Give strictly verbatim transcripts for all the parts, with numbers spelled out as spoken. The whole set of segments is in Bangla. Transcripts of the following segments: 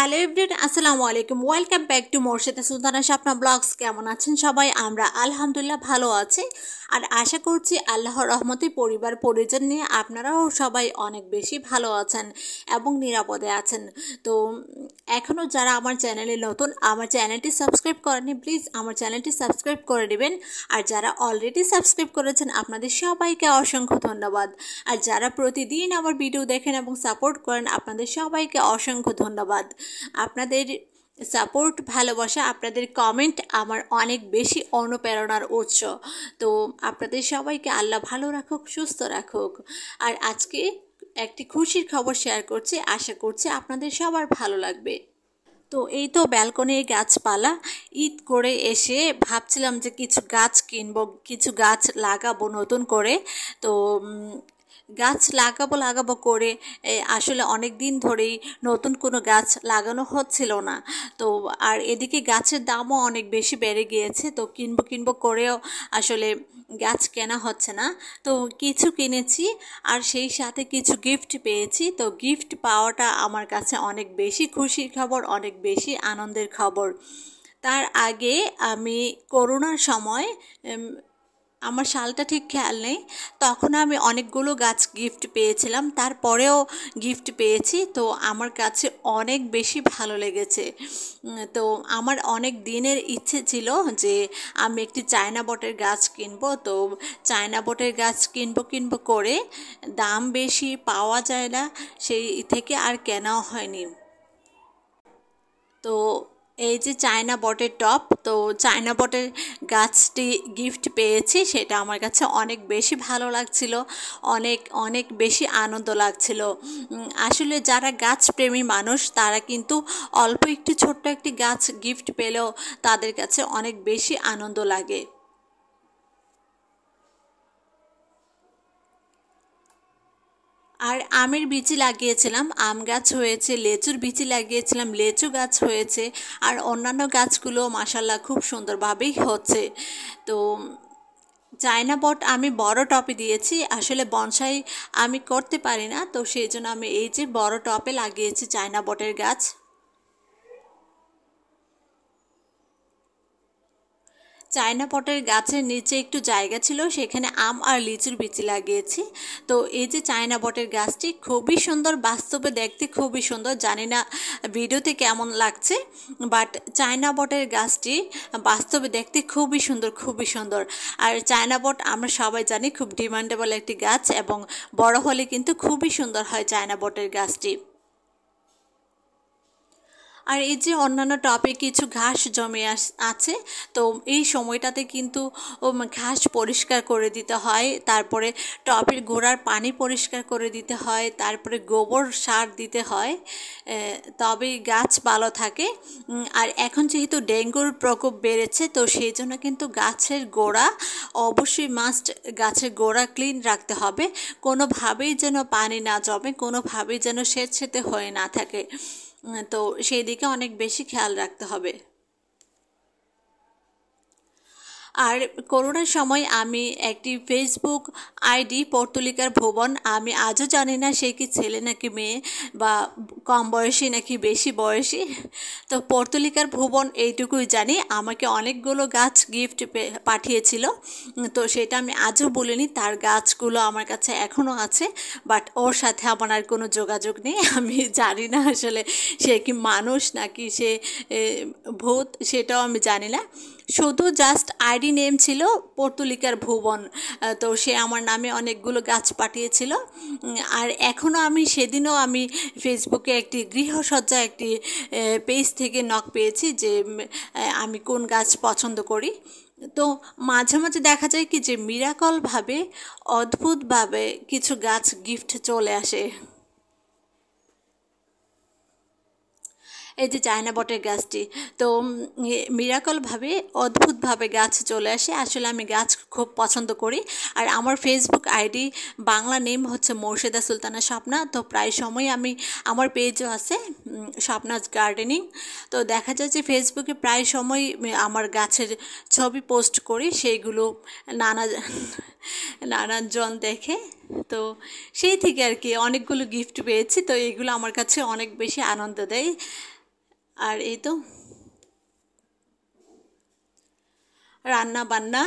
হ্যালো এভরিওয়ান, আসসালামু আলাইকুম। Welcome back to Morsheda Sultana Swapna blogs. কেমন আছেন সবাই? আমরা আলহামদুলিল্লাহ ভালো আছি আর আশা করছি আল্লাহর রহমতে পরিবার পরিজন নিয়ে আপনারাও সবাই অনেক বেশি ভালো আছেন এবং নিরাপদে আছেন। তো এখনও যারা আমার চ্যানেলে নতুন, আমার চ্যানেলটি সাবস্ক্রাইব করেনি, প্লিজ আমার চ্যানেলটি সাবস্ক্রাইব করে দেবেন। আর যারা অলরেডি সাবস্ক্রাইব করেছেন আপনাদের সবাইকে অসংখ্য ধন্যবাদ। আর যারা প্রতিদিন আমার ভিডিও দেখেন এবং সাপোর্ট করেন আপনাদের সবাইকে অসংখ্য ধন্যবাদ। আপনাদের সাপোর্ট, ভালোবাসা, আপনাদের কমেন্ট আমার অনেক বেশি অনুপ্রেরণার উৎস। তো আপনাদের সবাইকে আল্লাহ ভালো রাখুক, সুস্থ রাখুক। আর আজকে একটি খুশির খবর শেয়ার করছি, আশা করছি আপনাদের সবার ভালো লাগবে। তো এই তো ব্যালকনির গাছপালা ঈদ করে এসে ভাবছিলাম যে কিছু গাছ কিনবো, কিছু গাছ লাগাবো নতুন করে। তো গাছ লাগাবো লাগাবো করে আসলে অনেক দিন ধরেই নতুন কোনো গাছ লাগানো হচ্ছিল না। তো আর এদিকে গাছের দামও অনেক বেশি বেড়ে গিয়েছে। তো কিনবো কিনবো করেও আসলে গাছ কেনা হচ্ছে না। তো কিছু কিনেছি আর সেই সাথে কিছু গিফট পেয়েছি। তো গিফট পাওয়াটা আমার কাছে অনেক বেশি খুশির খবর, অনেক বেশি আনন্দের খবর। তার আগে আমি করোনার সময়, আমার সালটা ঠিক খেয়াল নেই, তখন আমি অনেকগুলো গাছ গিফট পেয়েছিলাম, তারপরেও গিফট পেয়েছি। তো আমার কাছে অনেক বেশি ভালো লেগেছে। তো আমার অনেক দিনের ইচ্ছে ছিল যে আমি একটি চায়না বটের গাছ কিনবো। তো চায়না বটের গাছ কিনবো কিনবো করে দাম বেশি, পাওয়া যায় না, সেই থেকে আর কেনাও হয়নি। তো এই যে চায়না বটের টপ, তো চায়না বটের গাছটি গিফট পেয়েছি, সেটা আমার কাছে অনেক বেশি ভালো লাগছিল, অনেক অনেক বেশি আনন্দ লাগছিল। আসলে যারা গাছপ্রেমী মানুষ তারা কিন্তু অল্প একটি ছোট্ট একটি গাছ গিফট পেলেও তাদের কাছে অনেক বেশি আনন্দ লাগে। আর আমের বিচি লাগিয়েছিলাম, আম গাছ হয়েছে, লেচুর বিচি লাগিয়েছিলাম, লেচু গাছ হয়েছে, আর অন্যান্য গাছগুলো মাশাআল্লাহ খুব সুন্দরভাবেই হচ্ছে। তো চায়না বট আমি বড় টপে দিয়েছি, আসলে বনসাই আমি করতে পারি না, তো সেই জন্য আমি এই যে বড় টপে লাগিয়েছি চায়না বটের গাছ। চায়না পটের গাছের নিচে একটু জায়গা ছিল, সেখানে আম আর লিচুর বিচি লাগিয়েছি। তো এই যে চায়না বটের গাছটি খুবই সুন্দর, বাস্তবে দেখতে খুবই সুন্দর, জানি না ভিডিওতে কেমন লাগছে, বাট চায়না বটের গাছটি বাস্তবে দেখতে খুবই সুন্দর, খুবই সুন্দর। আর চায়না বট আমরা সবাই জানি খুব ডিমান্ডেবল একটি গাছ এবং বড় হলে কিন্তু খুবই সুন্দর হয় চায়না বটের গাছটি। আর এই যে অন্যান্য টপে কিছু ঘাস জমে আছে, তো এই সময়টাতে কিন্তু ঘাস পরিষ্কার করে দিতে হয়, তারপরে টপের গোড়ার পানি পরিষ্কার করে দিতে হয়, তারপরে গোবর সার দিতে হয়, তবেই গাছ ভালো থাকে। আর এখন যেহেতু ডেঙ্গুর প্রকোপ বেড়েছে, তো সেই জন্য কিন্তু গাছের গোড়া অবশ্যই মাস্ট, গাছের গোড়া ক্লিন রাখতে হবে, কোনোভাবেই যেন পানি না জমে, কোনোভাবেই যেন স্যাঁতসেঁতে হয়ে না থাকে। তো সেই দিকে অনেক বেশি খেয়াল রাখতে হবে। আর করোনার সময় আমি একটি ফেসবুক আইডি পর্তুলিকার ভুবন, আমি আজও জানি না সে কি ছেলে নাকি মেয়ে, বা কম বয়সী নাকি বেশি বয়সী, তো পর্তুলিকার ভুবন এইটুকুই জানি, আমাকে অনেকগুলো গাছ গিফট পাঠিয়েছিল। তো সেটা আমি আজও বলিনি, তার গাছগুলো আমার কাছে এখনও আছে, বাট ওর সাথে আমার আর কোনো যোগাযোগ নেই। আমি জানি না আসলে সে কি মানুষ নাকি সে ভূত, সেটাও আমি জানি না, শুধু জাস্ট আইডি নেম ছিল পর্তুলিকার ভুবন। তো সে আমার নামে অনেকগুলো গাছ পাঠিয়েছিল। আর এখনও আমি, সেদিনও আমি ফেসবুকে একটি গৃহসজ্জা একটি পেজ থেকে নক পেয়েছি যে আমি কোন গাছ পছন্দ করি। তো মাঝে মাঝে দেখা যায় কি যে মিরাকলভাবে, অদ্ভুতভাবে কিছু গাছ গিফট চলে আসে। এই যে চায়না বটের গাছটি, তো মিরাকলভাবে, অদ্ভুতভাবে গাছ চলে আসে। আসলে আমি গাছ খুব পছন্দ করি। আর আমার ফেসবুক আইডি বাংলা নেম হচ্ছে মোর্শেদা সুলতানা স্বপ্না। তো প্রায় সময় আমি, আমার পেজও আছে স্বপ্নাজ গার্ডেনিং, তো দেখা যায় যে ফেসবুকে প্রায় সময় আমার গাছের ছবি পোস্ট করি, সেইগুলো নানা নানানজন দেখে। তো সেই থেকে আর কি অনেকগুলো গিফট পেয়েছি। তো এইগুলো আমার কাছে অনেক বেশি আনন্দ দেয়। আর এই তো রান্না বান্না,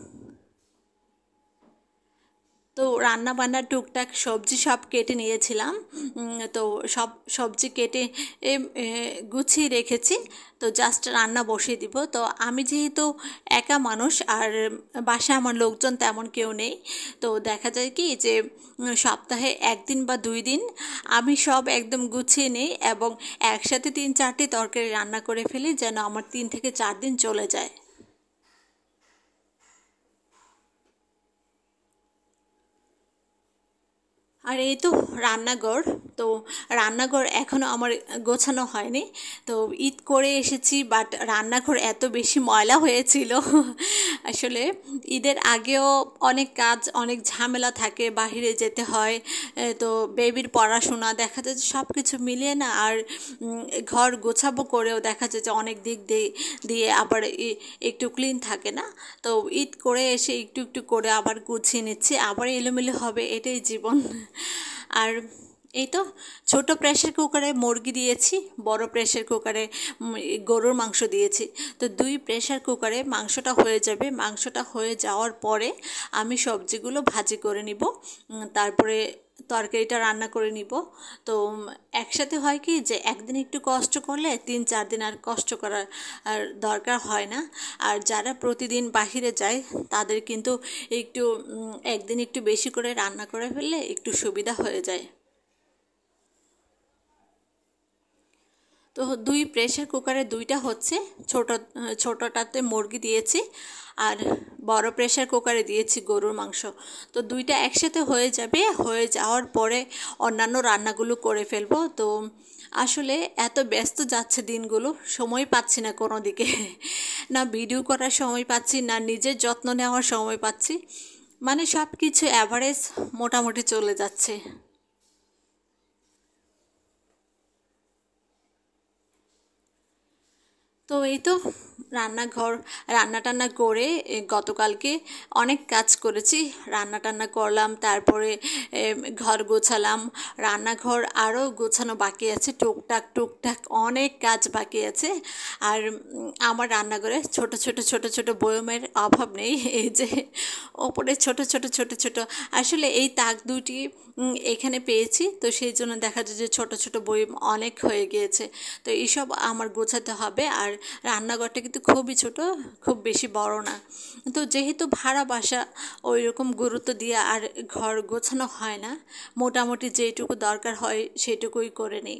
তো রান্না বান্না টুকটাক সবজি সব কেটে নিয়েছিলাম। তো সব সবজি কেটে গুছিয়ে রেখেছি, তো জাস্ট রান্না বসিয়ে দিব। তো আমি যেহেতু একা মানুষ আর বাসায় আমার লোকজন তেমন কেউ নেই, তো দেখা যায় কি যে সপ্তাহে একদিন বা দুই দিন আমি সব একদম গুছিয়ে নিই এবং একসাথে তিন চারটি তরকারি রান্না করে ফেলি, যেন আমার তিন থেকে চার দিন চলে যায়। আর এই তো রান্নাঘর, তো রান্নাঘর এখনও আমার গোছানো হয়নি। তো ঈদ করে এসেছি, বাট রান্নাঘর এত বেশি ময়লা হয়েছিল। আসলে ঈদের আগেও অনেক কাজ, অনেক ঝামেলা থাকে, বাইরে যেতে হয়, তো বেবির পড়াশোনা, দেখা যায় যে সব কিছু মিলিয়ে না, আর ঘর গোছাবো করেও দেখা যায় যে অনেক দিক দিয়ে দিয়ে আবার একটু ক্লিন থাকে না। তো ঈদ করে এসে একটু একটু করে আবার গুছিয়ে নিচ্ছি, আবার এলোমেলো হবে, এটাই জীবন। আর এই তো ছোট প্রেশার কুকারে মুরগি দিয়েছি, বড় প্রেশার কুকারে গরুর মাংস দিয়েছি। তো দুই প্রেশার কুকারে মাংসটা হয়ে যাবে। মাংসটা হয়ে যাওয়ার পরে আমি সবজিগুলো ভাজি করে নিব, তারপরে তরকারিটা রান্না করে নিব। তো একসাথে হয় কি যে একদিন একটু কষ্ট করলে তিন চার দিন আর কষ্ট করার আর দরকার হয় না। আর যারা প্রতিদিন বাহিরে যায় তাদের কিন্তু একটু একদিন একটু বেশি করে রান্না করে ফেললে একটু সুবিধা হয়ে যায়। তো দুই প্রেশার কুকারে দুইটা হচ্ছে, ছোট ছোটোটাতে মুরগি দিয়েছি আর বড় প্রেশার কুকারে দিয়েছি গরুর মাংস। তো দুইটা একসাথে হয়ে যাবে, হয়ে যাওয়ার পরে অন্যান্য রান্নাগুলো করে ফেলবো। তো আসলে এত ব্যস্ত যাচ্ছে দিনগুলো, সময় পাচ্ছি না কোনো দিকে, না ভিডিও করার সময় পাচ্ছি, না নিজের যত্ন নেওয়ার সময় পাচ্ছি, মানে সব কিছু অ্যাভারেজ মোটামুটি চলে যাচ্ছে। তো এই তো রান্নাঘর রান্না টান্না করে গতকালকে অনেক কাজ করেছি, রান্না টান্না করলাম, তারপরে ঘর গোছালাম, রান্নাঘর আরও গোছানো বাকি আছে, টুকটাক টুকটাক অনেক কাজ বাকি আছে। আর আমার রান্নাঘরে ছোট ছোট ছোট ছোট বয়মের অভাব নেই, এই যে ওপরে ছোট ছোট ছোট ছোট, আসলে এই তাক দুটি এখানে পেয়েছি, তো সেই জন্য দেখা যায় যে ছোট ছোট বয়ম অনেক হয়ে গিয়েছে। তো এইসব আমার গোছাতে হবে। আর রান্নাঘরটা কিন্তু খুবই ছোট, খুব বেশি বড় না। তো যেহেতু ভাড়া বাসা, ওই রকম গুরুত্ব দিয়ে আর ঘর গোছানো হয় না, মোটামুটি যেটুকু দরকার হয় সেটুকুই করে নেই।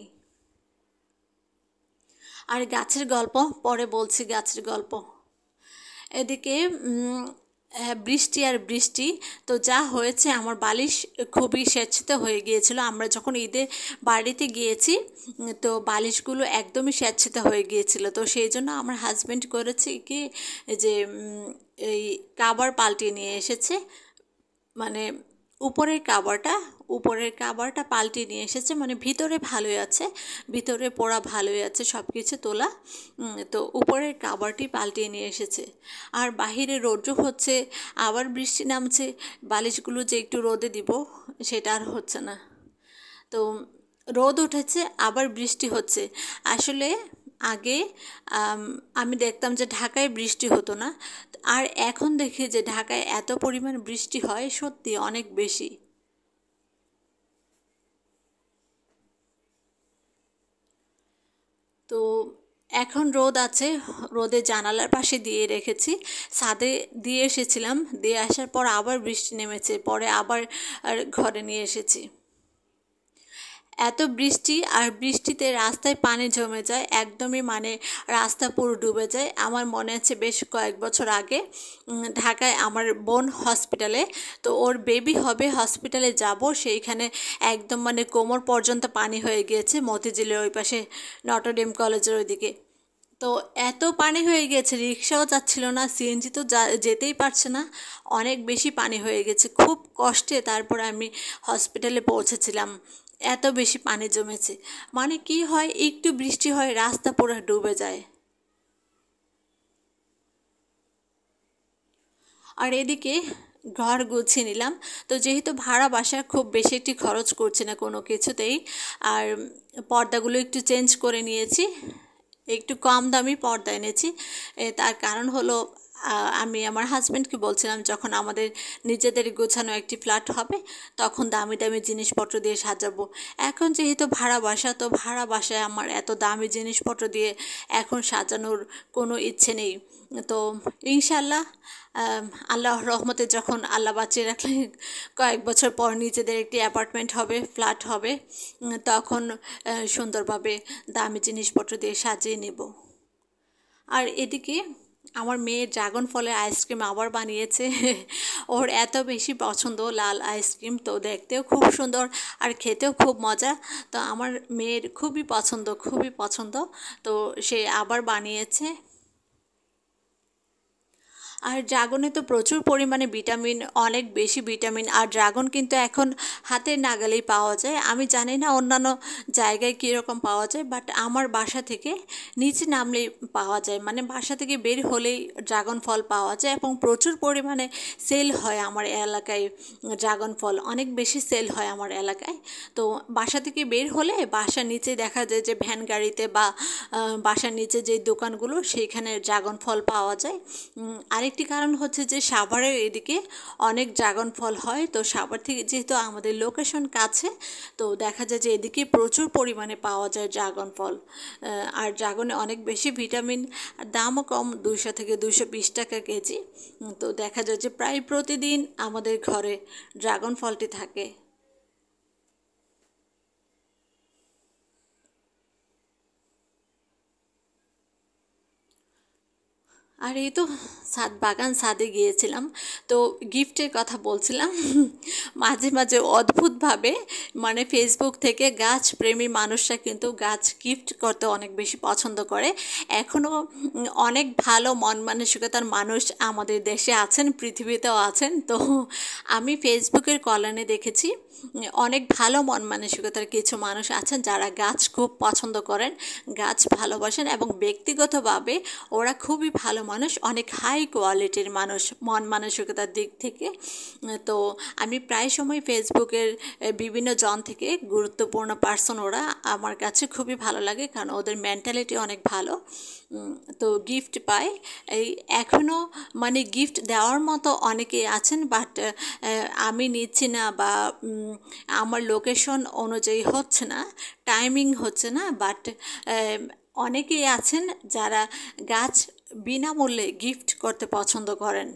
আর গাছের গল্প পরে বলছি, গাছের গল্প। এদিকে বৃষ্টি আর বৃষ্টি, তো যা হয়েছে আমার বালিশ খুবই স্বেচ্ছিত হয়ে গিয়েছিল। আমরা যখন ঈদে বাড়িতে গিয়েছি তো বালিশগুলো একদমই স্বেচ্ছিত হয়ে গিয়েছিল। তো সেই জন্য আমার হাজব্যান্ড করেছে কি যে এই কাভার পাল্টিয়ে নিয়ে এসেছে, মানে উপরের কাভারটা উপরের কাভারটা পাল্টিয়ে নিয়ে এসেছে, মানে ভিতরে ভালোই আছে, ভিতরে পোড়া ভালোই আছে, সব কিছু তোলা। তো উপরের কাভারটি পাল্টিয়ে নিয়ে এসেছে। আর বাহিরে রৌদ্র হচ্ছে, আবার বৃষ্টি নামছে, বালিশগুলো যে একটু রোদে দিব সেটা আর হচ্ছে না। তো রোদ উঠেছে, আবার বৃষ্টি হচ্ছে। আসলে আগে আমি দেখতাম যে ঢাকায় বৃষ্টি হতো না, আর এখন দেখি যে ঢাকায় এত পরিমাণ বৃষ্টি হয়, সত্যি অনেক বেশি। তো এখন রোদ আছে, রোদে জানালার পাশে দিয়ে রেখেছি, ছাদে দিয়ে এসেছিলাম, দিয়ে আসার পর আবার বৃষ্টি নেমেছে, পরে আবার ঘরে নিয়ে এসেছি। এত বৃষ্টি, আর বৃষ্টিতে রাস্তায় পানি জমে যায় একদমই, মানে রাস্তা পুরো ডুবে যায়। আমার মনে আছে বেশ কয়েক বছর আগে ঢাকায় আমার বোন হসপিটালে, তো ওর বেবি হবে, হসপিটালে যাব, সেইখানে একদম মানে কোমর পর্যন্ত পানি হয়ে গিয়েছে, মতিঝিলের ওই পাশে নটরডেম কলেজের ওইদিকে। তো এত পানি হয়ে গেছে, রিক্সাও যাচ্ছিল না, সিএনজি তো যা যেতেই পারছে না, অনেক বেশি পানি হয়ে গেছে। খুব কষ্টে তারপরে আমি হসপিটালে পৌঁছেছিলাম, এত বেশি পানি জমেছে। মানে কি হয়, একটু বৃষ্টি হয় রাস্তা পুরো ডুবে যায়। আর এদিকে ঘর গুছিয়ে নিলাম। তো যেহেতু ভাড়া বাসা, খুব বেশি একটি খরচ করছি না কোনো কিছুতেই, আর পর্দাগুলো একটু চেঞ্জ করে নিয়েছি, একটু কম দামি পর্দা এনেছি। তার কারণ হলো আমি আমার হাজব্যান্ডকে বলছিলাম যখন আমাদের নিজেদের গোছানো একটি ফ্ল্যাট হবে তখন দামি দামি জিনিসপত্র দিয়ে সাজাবো। এখন যেহেতু ভাড়া বাসা, তো ভাড়া বাসায় আমার এত দামি জিনিসপত্র দিয়ে এখন সাজানোর কোনো ইচ্ছে নেই। তো ইনশাল্লাহ আল্লাহর রহমতে যখন আল্লাহ বাঁচিয়ে রাখলে কয়েক বছর পর নিজেদের একটি অ্যাপার্টমেন্ট হবে, ফ্ল্যাট হবে, তখন সুন্দরভাবে দামি জিনিসপত্র দিয়ে সাজিয়ে নেব। আর এদিকে আমার মেয়ে ড্রাগন ফলের আইসক্রিম আবার বানিয়েছে। ওর এত বেশি পছন্দ লাল আইসক্রিম, তো দেখতেও খুব সুন্দর আর খেতেও খুব মজা। তো আমার মেয়ের খুবই পছন্দ, খুবই পছন্দ, তো সে আবার বানিয়েছে। আর ড্রাগনে তো প্রচুর পরিমাণে ভিটামিন, অনেক বেশি ভিটামিন। আর ড্রাগন কিন্তু এখন হাতের নাগালেই পাওয়া যায়। আমি জানি না অন্যান্য জায়গায় কীরকম পাওয়া যায়, বাট আমার বাসা থেকে নিচে নামলেই পাওয়া যায়, মানে বাসা থেকে বের হলেই ড্রাগন ফল পাওয়া যায় এবং প্রচুর পরিমাণে সেল হয় আমার এলাকায়। ড্রাগন ফল অনেক বেশি সেল হয় আমার এলাকায়। তো বাসা থেকে বের হলে বাসার নিচে দেখা যায় যে ভ্যান গাড়িতে বা বাসার নিচে যে দোকানগুলো সেইখানে ড্রাগন ফল পাওয়া যায়। আরেক একটি কারণ হচ্ছে যে সাভারের এদিকে অনেক ড্রাগন ফল হয়। তো সাভার থেকে যেহেতু আমাদের লোকেশন কাছে, তো দেখা যায় যে এদিকে প্রচুর পরিমাণে পাওয়া যায় ড্রাগন ফল। আর ড্রাগনে অনেক বেশি ভিটামিন, আর দামও কম, দুইশো থেকে দুইশো বিশ টাকা কেজি। তো দেখা যায় যে প্রায় প্রতিদিন আমাদের ঘরে ড্রাগন ফলটি থাকে। আর এই তো ছাদ বাগান, ছাদে গিয়েছিলাম, তো গিফটের কথা বলছিলাম। মাঝে মাঝে অদ্ভুতভাবে মানে ফেসবুক থেকে গাছ প্রেমী মানুষরা কিন্তু গাছ গিফট করতে অনেক বেশি পছন্দ করে। এখনও অনেক ভালো মন মানসিকতার মানুষ আমাদের দেশে আছেন, পৃথিবীতেও আছেন। তো আমি ফেসবুকের কল্যাণে দেখেছি অনেক ভালো মন মানসিকতার কিছু মানুষ আছেন যারা গাছ খুব পছন্দ করেন, গাছ ভালোবাসেন এবং ব্যক্তিগতভাবে ওরা খুবই ভালো মানুষ, অনেক হাই কোয়ালিটির মানুষ মন মানসিকতার দিক থেকে। তো আমি প্রায় সময় ফেসবুকের বিভিন্ন জন থেকে গুরুত্বপূর্ণ পার্সন, ওরা আমার কাছে খুবই ভালো লাগে কারণ ওদের মেন্টালিটি অনেক ভালো। তো গিফট পাই, এই এখনও মানে গিফট দেওয়ার মতো অনেকেই আছেন, বাট আমি নিচ্ছি না বা আমার লোকেশন অনুযায়ী হচ্ছে না, টাইমিং হচ্ছে না। বাট অনেকেই আছেন যারা গাছ বিনামূল্যে গিফট করতে পছন্দ করেন।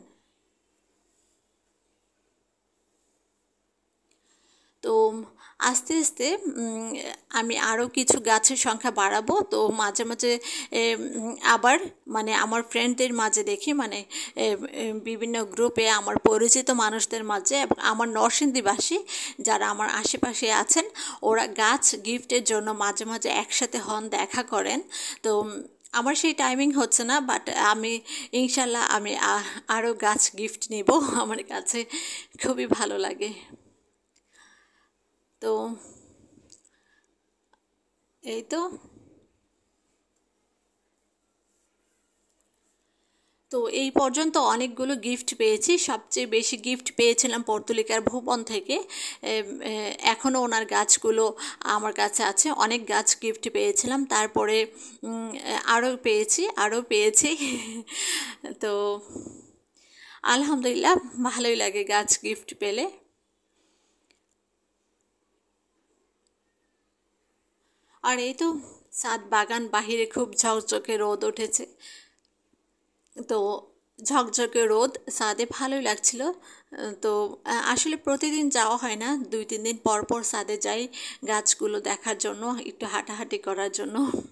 তো আস্তে আস্তে আমি আরও কিছু গাছের সংখ্যা বাড়াবো। তো মাঝে মাঝে আবার মানে আমার ফ্রেন্ডদের মাঝে দেখি, মানে বিভিন্ন গ্রুপে আমার পরিচিত মানুষদের মাঝে এবং আমার নরসিংদীবাসী যারা আমার আশেপাশে আছেন, ওরা গাছ গিফটের জন্য মাঝে মাঝে একসাথে হন, দেখা করেন। তো আমার সেই টাইমিং হচ্ছে না, বাট আমি ইনশাল্লাহ আমি আরও গাছ গিফট নিব। আমার কাছে খুবই ভালো লাগে। তো এই তো তো এই পর্যন্ত অনেকগুলো গিফট পেয়েছি। সবচেয়ে বেশি গিফট পেয়েছিলাম পর্তুলিকার ভুবন থেকে। এখনও ওনার গাছগুলো আমার কাছে আছে, অনেক গাছ গিফট পেয়েছিলাম। তারপরে আরও পেয়েছি আরও পেয়েছি তো আলহামদুলিল্লাহ ভালোই লাগে গাছ গিফট পেলে। আর এই তো ছাদ বাগান, বাহিরে খুব ঝকঝকে রোদ উঠেছে, তো ঝকঝকে রোদ, ছাদে ভালোই লাগছিল। তো আসলে প্রতিদিন যাওয়া হয় না, দুই তিন দিন পর পর ছাদে যাই গাছগুলো দেখার জন্য, একটু হাঁটাহাঁটি করার জন্য।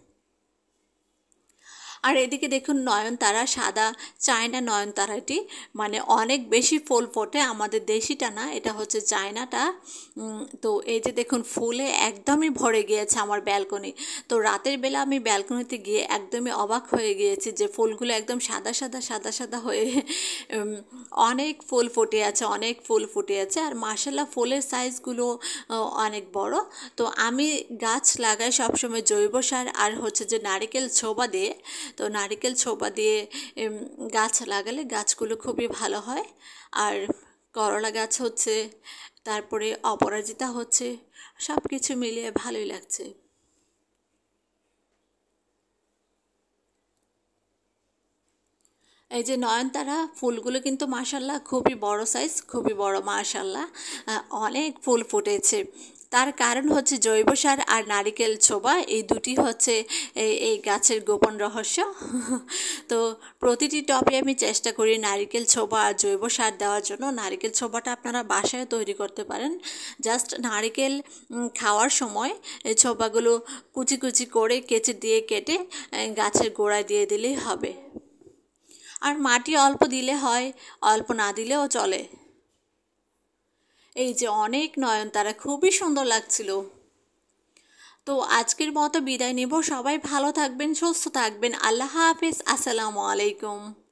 আর এদিকে দেখুন নয়নতারা, সাদা চায়না নয়নতারাটি মানে অনেক বেশি ফুল ফোটে, আমাদের দেশিটা না, এটা হচ্ছে চায়নাটা। তো এই যে দেখুন ফুলে একদমই ভরে গিয়েছে আমার ব্যালকনি। তো রাতের বেলা আমি ব্যালকনিতে গিয়ে একদমই অবাক হয়ে গিয়েছি যে ফুলগুলো একদম সাদা সাদা সাদা সাদা হয়ে অনেক ফুল ফুটে আছে, অনেক ফুল ফুটে আছে। আর মাশাআল্লাহ ফুলের সাইজগুলো অনেক বড়। তো আমি গাছ লাগাই সবসময় জৈব সার আর হচ্ছে যে নারিকেল ছোবা দিয়ে। তো নারিকেল ছোবা দিয়ে গাছ লাগালে গাছগুলো খুবই ভালো হয়। আর করলা গাছ হচ্ছে, তারপরে অপরাজিতা হচ্ছে, সব কিছু মিলিয়ে ভালোই লাগছে। এই যে নয়নতারা ফুলগুলো কিন্তু মাশাল্লাহ খুবই বড় সাইজ, খুবই বড় মাশাল্লাহ, অনেক ফুল ফুটেছে। তার কারণ হচ্ছে জৈব সার আর নারিকেল ছোবা, এই দুটি হচ্ছে এই এই গাছের গোপন রহস্য। তো প্রতিটি টবে আমি চেষ্টা করি নারিকেল ছোবা আর জৈব সার দেওয়ার জন্য। নারিকেল ছোবাটা আপনারা বাসায় তৈরি করতে পারেন। জাস্ট নারিকেল খাওয়ার সময় এই ছোবাগুলো কুচি কুচি করে কেচি দিয়ে কেটে গাছের গোড়ায় দিয়ে দিলেই হবে। আর মাটি অল্প দিলে হয়, অল্প না দিলেও চলে। এই যে অনেক নয়নতারা, খুবই সুন্দর লাগছিল। তো আজকের মতো বিদায় নেব। সবাই ভালো থাকবেন, সুস্থ থাকবেন। আল্লাহ হাফেজ, আসসালামু আলাইকুম।